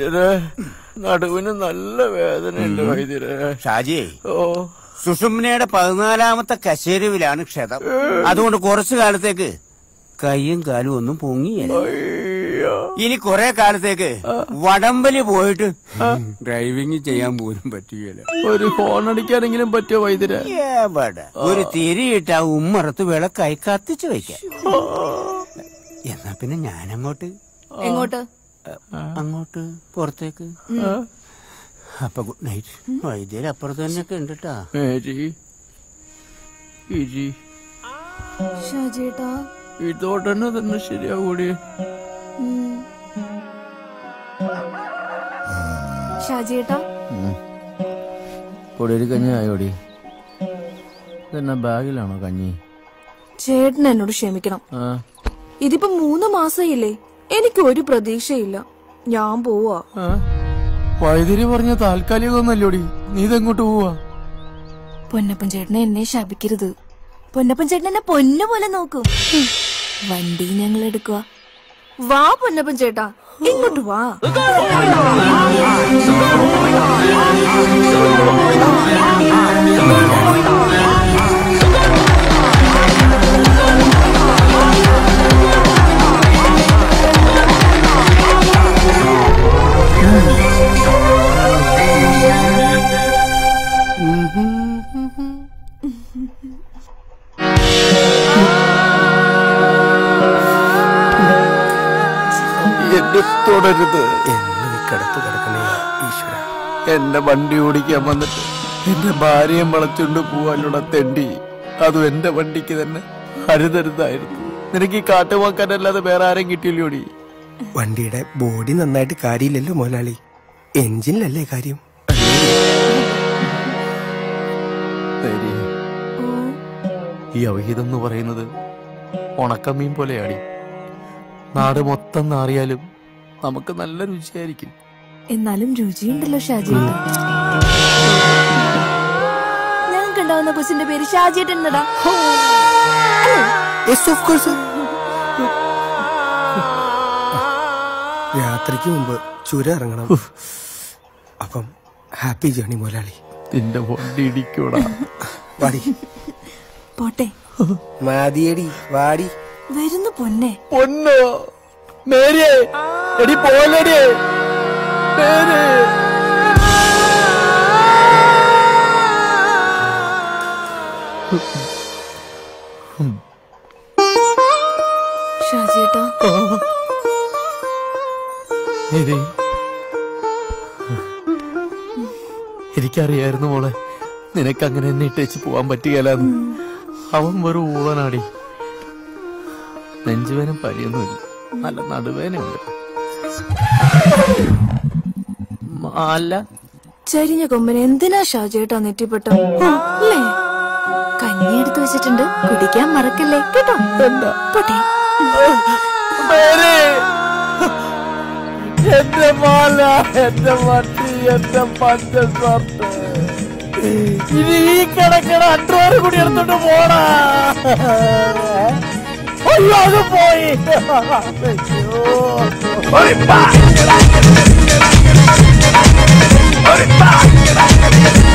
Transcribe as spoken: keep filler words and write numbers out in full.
വൈദ്യരെ, നടുവിന് നല്ല വേദനയുണ്ട് വൈദ്യരെ. ഷാജി, ഓ സുഷുമ്നയുടെ പതിനാലാമത്തെ കശേരുവിലാണ് ക്ഷതം. അതുകൊണ്ട് കുറച്ചു കാലത്തേക്ക് കൈയും കാലും ഒന്നും പൊങ്ങിയല്ല. ഇനി കുറെ കാലത്തേക്ക് വടംവലി പോയിട്ട് ഡ്രൈവിംഗ് ചെയ്യാൻ പോലും പറ്റുകയില്ല. ഒരു ഹോൺ അടിക്കാനെങ്കിലും പറ്റിയോ വൈദ്യരെ? ഒരു തിരിയിട്ട് ആ ഉമ്മറത്ത് വിളക്കായി കത്തിച്ചു വയ്ക്കാം. എന്നാ പിന്നെ ഞാനങ്ങോട്ട്. എങ്ങോട്ട്? അങ്ങോട്ട് പുറത്തേക്ക്. അപ്പൊ ഗുഡ് നൈറ്റ്. വൈദ്യര് അപ്പുറത്ത് തന്നെയൊക്കെ ഉണ്ട് കേട്ടാ. ഷാജേട്ടാ, ഇതോടനെ തന്നെ ശരിയാകൂടി. ഷാജേട്ടാ, പൊടിയൊരു കഞ്ഞി ആയോടി. ഇതെന്നാ ബാഗിലാണോ കഞ്ഞി? ചേട്ടൻ എന്നോട് ക്ഷമിക്കണം. ഇതിപ്പോ മൂന്ന് മാസമില്ലേ, എനിക്ക് ഒരു പ്രതീക്ഷയില്ല. ഞാൻ പോവാ. വൈദ്യുതി പറഞ്ഞ താൽക്കാലികമൊന്നല്ലോടി, നീ ഇതെങ്ങോട്ട് പോവാ? പൊന്നപ്പൻ ചേട്ടനെ എന്നെ ശപിക്കരുത്. പൊന്നപ്പൻ ചേട്ടൻ എന്നെ പൊന്നു പോലെ നോക്കും. വണ്ടി ഞങ്ങൾ എടുക്കുക. വാ പൊന്നപ്പൻ ചേട്ടാ, ഇങ്ങോട്ട് വാ. എന്നെ തുടരുത്. കിടപ്പ് കിടക്കണേ ഈശ്വര. എന്റെ വണ്ടി ഓടിക്കാൻ വന്നിട്ട് എന്റെ ഭാര്യയെ വളച്ചുകൊണ്ട് പോവാനുള്ള തെണ്ടി. അതും എന്റെ വണ്ടിക്ക് തന്നെ. അരുതരുതായിരുന്നു. നിനക്ക് ഈ കാട്ടുവാക്കാനല്ലാതെ വേറെ ആരും കിട്ടിയില്ലോടി. വണ്ടിയുടെ ബോഡി നന്നായിട്ട് കാര്യമില്ലല്ലോ മുതലാളി, എഞ്ചിനിലല്ലേ കാര്യം. ഈ അവഹിതം എന്ന് പറയുന്നത് ഉണക്കമീൻ പോലെയാടി. നാട് മൊത്തം നാറിയാലും നമുക്ക് നല്ല രുചിയായിരിക്കും. എന്നാലും രുചിയുണ്ടല്ലോ ഷാജി. ഞങ്ങൾക്ക് ഉണ്ടാവുന്ന കൊച്ചിന്റെ പേര് ഷാജിയേട്ടൻ എന്നടാ. യാത്രയ്ക്ക് മുമ്പ് ചുരം ഇറങ്ങണം. അപ്പം ഹാപ്പി ജേണി മുതലാളി. നിന്റെ വണ്ടി ഇടിക്കൂടാ. വാടി പോട്ടെ. മാതിയടി വാടി. വരുന്നു പൊന്നെ. പൊന്നോ മേരിയെ എടി പോലടി മേരി. ഷാജിയേട്ടാ, എനിക്കറിയായിരുന്നു മോളെ, നിനക്ക് അങ്ങനെ എന്നെ ഇട്ടേച്ച് പോവാൻ പറ്റുകയില്ലെന്ന്. അവൻ വെറും ഊളനാടി. നെഞ്ചുവേനും പനിയൊന്നുമില്ല, നല്ല നടുവേനുണ്ട്. അല്ല ചരിഞ്ഞ കൊമ്പന് എന്തിനാ ഷാജിയേട്ടാ നെറ്റിപ്പെട്ട അല്ലേ? കഞ്ഞി എടുത്തു വെച്ചിട്ടുണ്ട്, കുടിക്കാൻ മറക്കല്ലേ കേട്ടോ. പോട്ടെ. എന്റെ മാല, എന്റെ വണ്ടി, എന്റെ പച്ച ഷർട്ട്, ഇനി ഈ കിടക്കണ അൻഡ്രോറ് കൂടി എടുത്തോണ്ട് പോടാ. അയ്യോ അത് പോയി. അയ്യോ